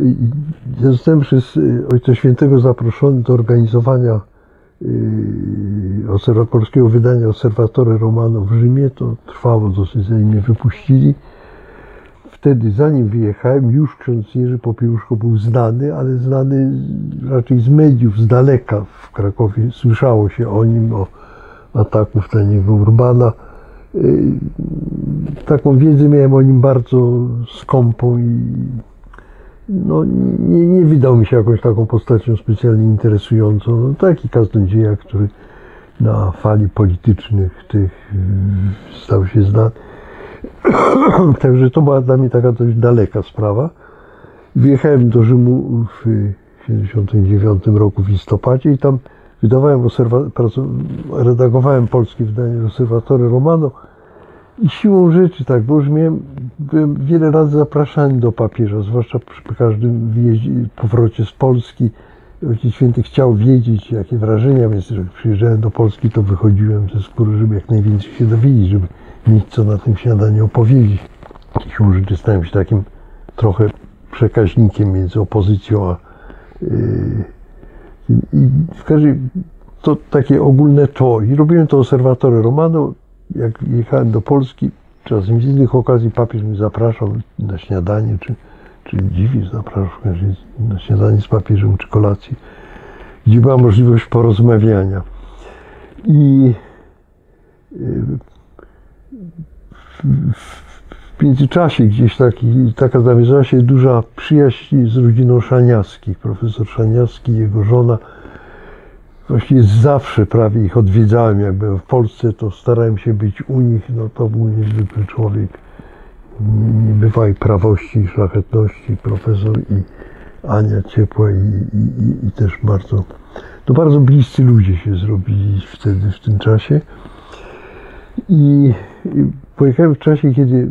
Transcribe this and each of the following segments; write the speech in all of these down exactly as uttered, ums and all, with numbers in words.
Ja zostałem przez Ojca Świętego zaproszony do organizowania polskiego wydania Osservatore Romano w Rzymie. To trwało dosyć, zanim mnie wypuścili. Wtedy, zanim wyjechałem, już ksiądz Jerzy Popiełuszko był znany, ale znany raczej z mediów, z daleka w Krakowie. Słyszało się o nim, o ataku w niego Urbana. Taką wiedzę miałem o nim bardzo skąpą i no, nie, nie wydał mi się jakąś taką postacią specjalnie interesującą. No, taki kaznodzieja, który na fali politycznych tych stał się znany. Także to była dla mnie taka dość daleka sprawa. Wyjechałem do Rzymu w tysiąc dziewięćset siedemdziesiątym dziewiątym roku w listopadzie i tam wydawałem, redagowałem polskie wydanie Osservatore Romano i siłą rzeczy tak, bo już miałem, byłem wiele razy zapraszany do papieża, zwłaszcza przy każdym wyjeździe, powrocie z Polski. Ojciec Święty chciał wiedzieć, jakie wrażenia, więc jak przyjeżdżałem do Polski, to wychodziłem ze skóry, żeby jak najwięcej się dowiedzieć, żeby mieć co na tym śniadaniu opowiedzieć. Siłą rzeczy stałem się takim trochę przekaźnikiem między opozycją a yy, i w każdym to takie ogólne to. I robiłem to Osservatore Romano. Jak jechałem do Polski, czasem z innych okazji papież mnie zapraszał na śniadanie, czy, czy dziwi zapraszał na śniadanie z papieżem, czy kolację, gdzie była możliwość porozmawiania. I w międzyczasie gdzieś taki, taka nawiązała się duża przyjaźń z rodziną Szaniawskich. Profesor Szaniawski i jego żona. Właściwie zawsze prawie ich odwiedzałem. Jak byłem w Polsce, to starałem się być u nich. No to był niezwykły człowiek niebywałej prawości i szlachetności. Profesor i Ania ciepła i, i, i też bardzo, no bardzo bliscy ludzie się zrobili wtedy, w tym czasie. I, i pojechałem w czasie, kiedy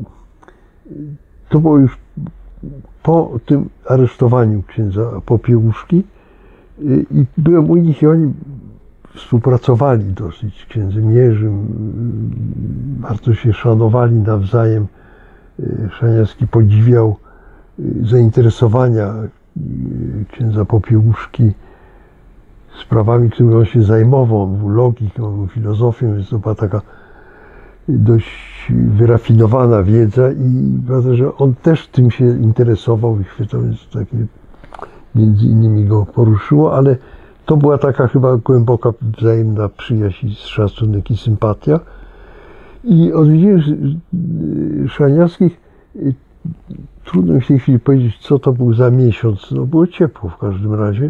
to było już po tym aresztowaniu księdza Popiełuszki. I byłem u nich i oni współpracowali dosyć z księdzem Jerzym, bardzo się szanowali nawzajem. Szaniawski podziwiał zainteresowania księdza Popiełuszki sprawami, którymi on się zajmował. On był logikiem, on był filozofią, więc to była taka dość wyrafinowana wiedza i prawda, że on też tym się interesował i chwytał, więc takie między innymi go poruszyło, ale to była taka chyba głęboka wzajemna przyjaźń, szacunek i sympatia. I odwiedziłem Szaniawskich. Trudno mi w tej chwili powiedzieć, co to był za miesiąc. No było ciepło w każdym razie.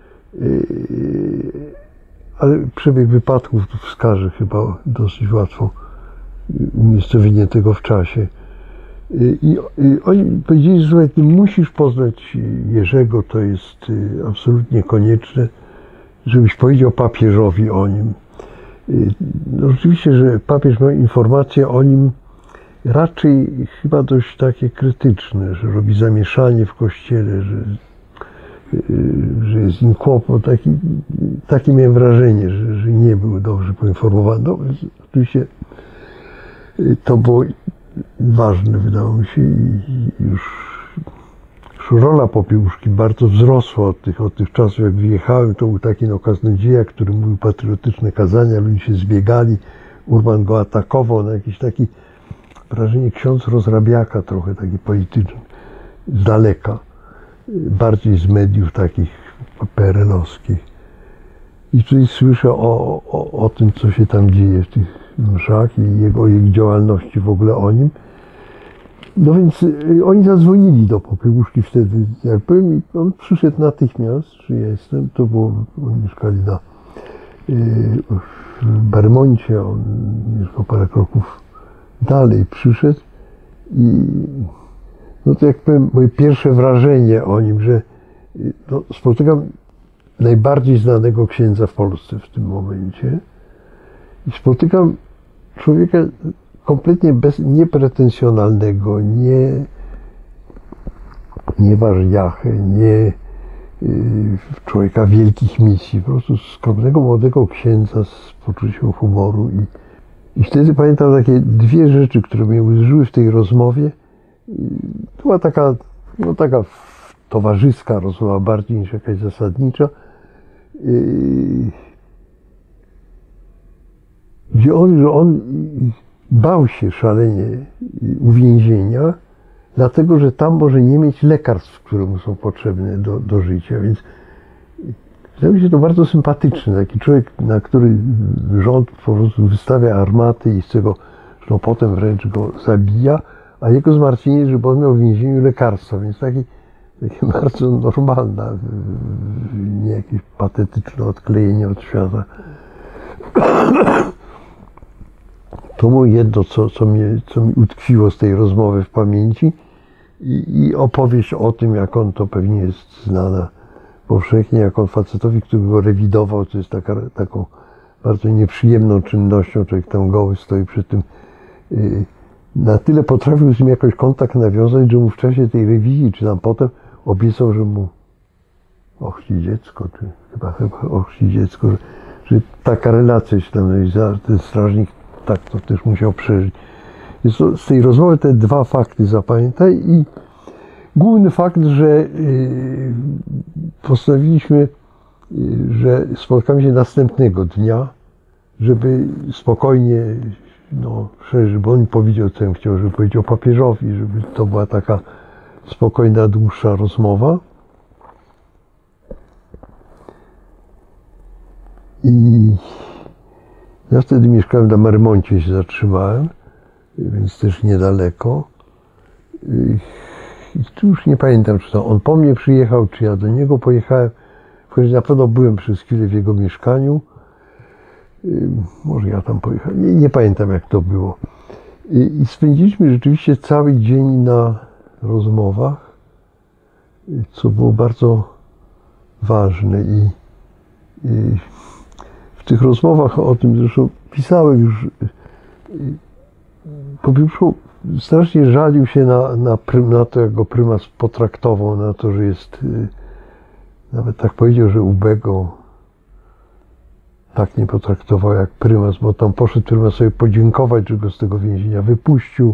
Ale przebieg wypadków wskaże chyba dosyć łatwo umiejscowienie tego w czasie. I, I oni powiedzieli, że ty musisz poznać Jerzego, to jest absolutnie konieczne, żebyś powiedział papieżowi o nim. No rzeczywiście, że papież miał informacje o nim raczej chyba dość takie krytyczne, że robi zamieszanie w kościele, że, że jest im kłopot. Taki, takie miałem wrażenie, że, że nie był dobrze poinformowany. No, oczywiście to było ważne, wydało mi się, i już, już rola Popiełuszki bardzo wzrosła od tych, od tych czasów, jak wyjechałem. To był taki no, kaznodzieja, który mówił patriotyczne kazania, ludzie się zbiegali, Urban go atakował, na jakieś takie wrażenie ksiądz rozrabiaka, trochę taki polityczny, z daleka, bardziej z mediów takich P R L-owskich. I tutaj słyszę o, o, o tym, co się tam dzieje w tych mszach i jego, jego działalności w ogóle o nim. No więc y, oni zadzwonili do Popiełuszki wtedy, jak powiem, i on przyszedł natychmiast, że ja jestem, to było, oni mieszkali na, y, w Bermoncie, on mieszkał parę kroków dalej, przyszedł i no to jak powiem, moje pierwsze wrażenie o nim, że y, no, spotykam najbardziej znanego księdza w Polsce w tym momencie i spotykam człowieka kompletnie bez, niepretensjonalnego, nie, nie wariachę, nie y, człowieka wielkich misji, po prostu skromnego, młodego księdza z poczuciem humoru. I, i wtedy pamiętam takie dwie rzeczy, które mnie uderzyły w tej rozmowie. To była taka, no taka towarzyska rozmowa bardziej niż jakaś zasadnicza, gdzie on, że on bał się szalenie uwięzienia, dlatego że tam może nie mieć lekarstw, które mu są potrzebne do, do życia, więc wydaje mi się to bardzo sympatyczne. Taki człowiek, na który rząd po prostu wystawia armaty i chce go, no potem wręcz go zabija, a jego zmartwienie, żeby on miał w więzieniu lekarstwa, więc taki, takie bardzo normalne, nie jakieś patetyczne odklejenie od świata. To było jedno, co, co, mnie, co mi utkwiło z tej rozmowy w pamięci i, i opowieść o tym, jak on, to pewnie jest znana powszechnie, jak on facetowi, który go rewidował, to jest taka, taką bardzo nieprzyjemną czynnością, człowiek tam goły stoi przed tym, yy, na tyle potrafił z nim jakoś kontakt nawiązać, że mu w czasie tej rewizji, czy tam potem obiecał, że mu ochrzci dziecko, czy chyba, chyba ochrzci dziecko, że, że taka relacja się tam nawiązała, ten strażnik tak to też musiał przeżyć. Więc to, z tej rozmowy te dwa fakty zapamiętaj i główny fakt, że yy, postanowiliśmy, yy, że spotkamy się następnego dnia, żeby spokojnie, no szerzej, bo on mi powiedział, co ja chciał, żeby powiedział papieżowi, żeby to była taka spokojna, dłuższa rozmowa. I ja wtedy mieszkałem na Marmoncie, się zatrzymałem, więc też niedaleko. I tu już nie pamiętam, czy to on po mnie przyjechał, czy ja do niego pojechałem. W każdym razie na pewno byłem przez chwilę w jego mieszkaniu. Może ja tam pojechałem, nie, nie pamiętam, jak to było. I, i spędziliśmy rzeczywiście cały dzień na rozmowach, co było bardzo ważne. I, i w tych rozmowach o tym, zresztą pisałem już, po pierwsze strasznie żalił się na, na, na to, jak go prymas potraktował, na to, że jest, nawet tak powiedział, że ubego tak nie potraktował jak prymas, bo tam poszedł prymas sobie podziękować, że go z tego więzienia wypuścił,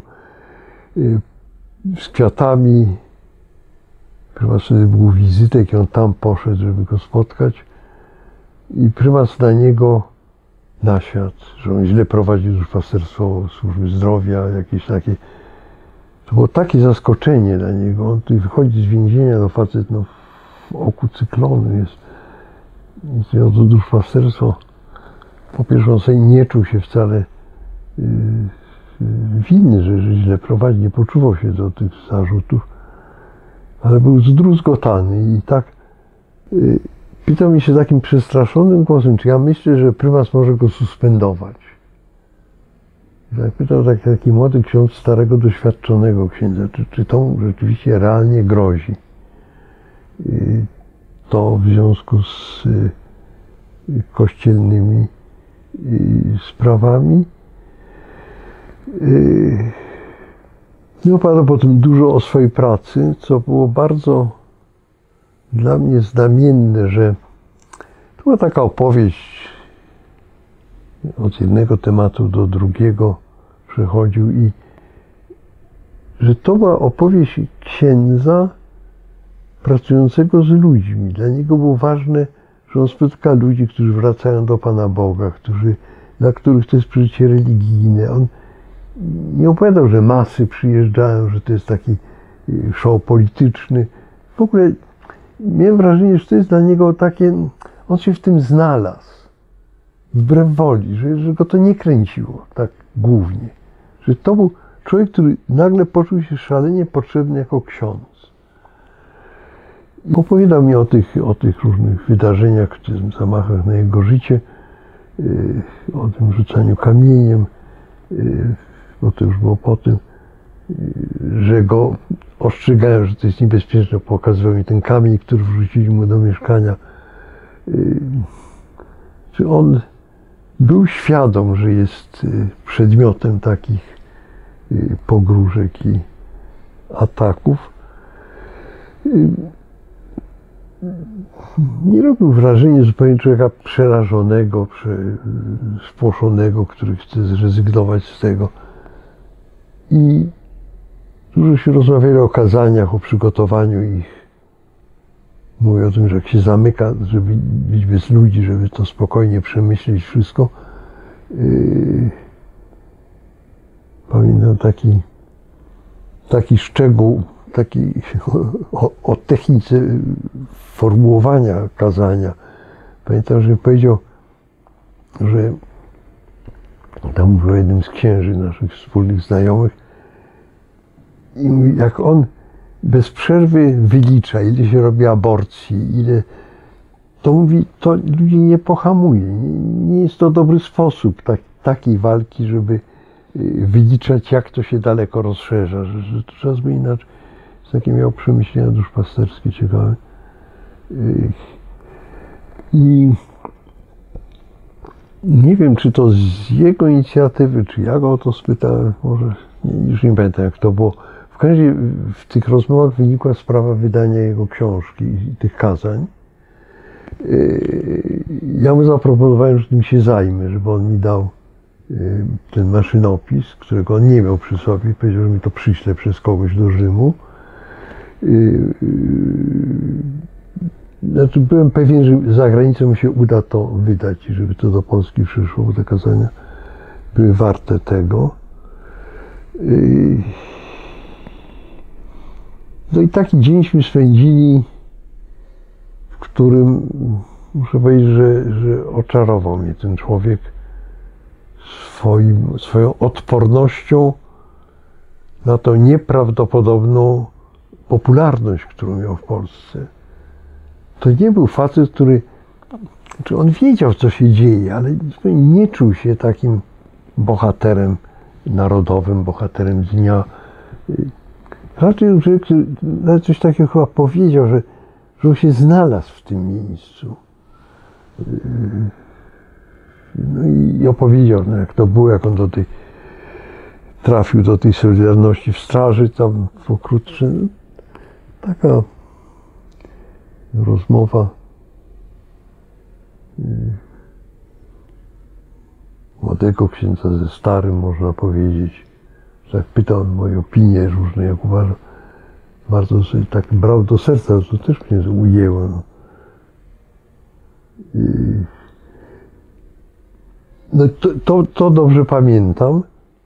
z kwiatami. Prymas wtedy był wizytek i on tam poszedł, żeby go spotkać. I prymas na niego nasiadł, że on źle prowadził duszpasterstwo służby zdrowia, jakieś takie. To było takie zaskoczenie dla niego. On tu wychodzi z więzienia, no facet no, w oku cyklonu jest. Jeśli chodzi o duszpasterstwo, po pierwsze on sobie nie czuł się wcale yy, winny, że, że źle prowadzi, nie poczuwał się do tych zarzutów, ale był zdruzgotany i tak yy, pytał mnie się takim przestraszonym głosem, czy ja myślę, że prymas może go suspendować. I tak pytał tak, taki młody ksiądz starego, doświadczonego księdza, czy, czy to mu rzeczywiście realnie grozi. Yy, to w związku z yy, kościelnymi yy, sprawami. Yy, nie opowiadał potem dużo o swojej pracy, co było bardzo dla mnie znamienne, że to była taka opowieść, od jednego tematu do drugiego przechodził i że to była opowieść księdza pracującego z ludźmi. Dla niego było ważne, że on spotyka ludzi, którzy wracają do Pana Boga, którzy, dla których to jest przeżycie religijne. On nie opowiadał, że masy przyjeżdżają, że to jest taki show polityczny. W ogóle miałem wrażenie, że to jest dla niego takie, on się w tym znalazł, wbrew woli, że, że go to nie kręciło tak głównie. Że to był człowiek, który nagle poczuł się szalenie potrzebny jako ksiądz. I opowiadał mi o tych, o tych różnych wydarzeniach, tych zamachach na jego życie, o tym rzucaniu kamieniem, bo to już było po tym, że go ostrzegają, że to jest niebezpieczne. Pokazywał mi ten kamień, który wrzucili mu do mieszkania. Czy on był świadom, że jest przedmiotem takich pogróżek i ataków. Nie robił wrażenia zupełnie człowieka przerażonego, spłoszonego, który chce zrezygnować z tego. I dużo się rozmawiali o kazaniach, o przygotowaniu ich Mówi o tym, że jak się zamyka, żeby być bez ludzi, żeby to spokojnie przemyśleć wszystko. Yy, pamiętam taki, taki szczegół, taki o, o technice formułowania kazania. Pamiętam, że powiedział, że tam mówił o jednym z księży naszych wspólnych znajomych i mówi, jak on bez przerwy wylicza, ile się robi aborcji, ile, to mówi, to ludzi nie pohamuje. Nie jest to dobry sposób tak, takiej walki, żeby wyliczać, jak to się daleko rozszerza, że, że to trzeba zmienić inaczej. Takie miał przemyślenia duszpasterskie ciekawe. I nie wiem, czy to z jego inicjatywy, czy ja go o to spytałem, może nie, już nie pamiętam, jak to było. W każdym razie w tych rozmowach wynikła sprawa wydania jego książki i tych kazań. Ja mu zaproponowałem, że tym się zajmę, żeby on mi dał ten maszynopis, którego on nie miał przy sobie, powiedział, że mi to przyśle przez kogoś do Rzymu. Znaczy, byłem pewien, że za granicą mi się uda to wydać i żeby to do Polski przyszło, bo te kazania były warte tego. No i taki dzienśmy spędzili, w którym muszę powiedzieć, że, że oczarował mnie ten człowiek swoim, swoją odpornością na tą nieprawdopodobną popularność, którą miał w Polsce. To nie był facet, który, znaczy on wiedział, co się dzieje, ale nie czuł się takim bohaterem narodowym, bohaterem dnia. Raczej człowiek, który coś takiego chyba powiedział, że, że on się znalazł w tym miejscu. No i opowiedział, no jak to było, jak on do tej, trafił do tej Solidarności w Straży, tam pokrótce. No, taka rozmowa młodego księdza ze starym, można powiedzieć. Tak pytał o moje opinie różne, jak uważam. Bardzo sobie tak brał do serca, to też mnie ujęło. No. I no to, to, to dobrze pamiętam.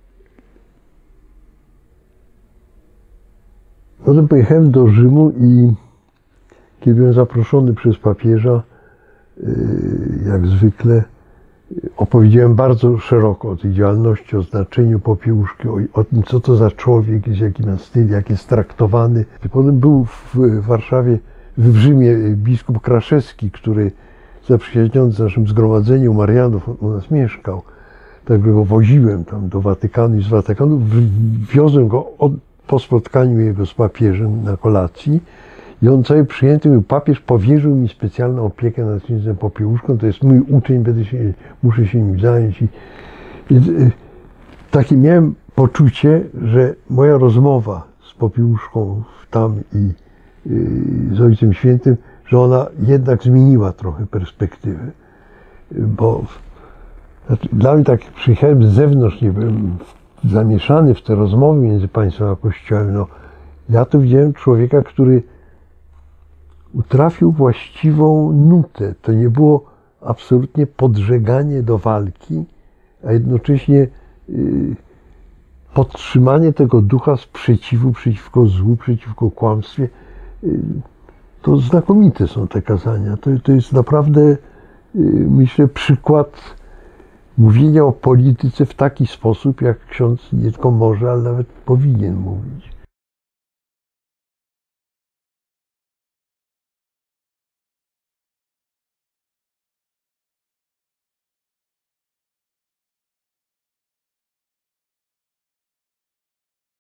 Potem pojechałem do Rzymu i kiedy byłem zaproszony przez papieża, jak zwykle, opowiedziałem bardzo szeroko o tej działalności, o znaczeniu Popiełuszki, o, o tym, co to za człowiek jest, jaki ma styl, jak jest traktowany. Potem był w Warszawie, w Rzymie biskup Kraszewski, który zaprzyjaźniony z naszym zgromadzeniem Marianów u nas mieszkał. Tak go woziłem tam do Watykanu i z Watykanu wiozłem go od, po spotkaniu jego z papieżem na kolacji. I on cały przyjęty był, papież powierzył mi specjalną opiekę nad księdzem Popiełuszką, to jest mój uczeń, będę się, muszę się nim zająć. I, i, takie miałem poczucie, że moja rozmowa z Popiełuszką tam i, i z Ojcem Świętym, że ona jednak zmieniła trochę perspektywę. Bo znaczy, dla mnie tak przyjechałem z zewnątrz, nie byłem zamieszany w te rozmowy między państwem a Kościołem. No, ja tu widziałem człowieka, który utrafił właściwą nutę. To nie było absolutnie podżeganie do walki, a jednocześnie podtrzymanie tego ducha sprzeciwu przeciwko złu, przeciwko kłamstwie. To znakomite są te kazania. To, to jest naprawdę, myślę, przykład mówienia o polityce w taki sposób, jak ksiądz nie tylko może, ale nawet powinien mówić.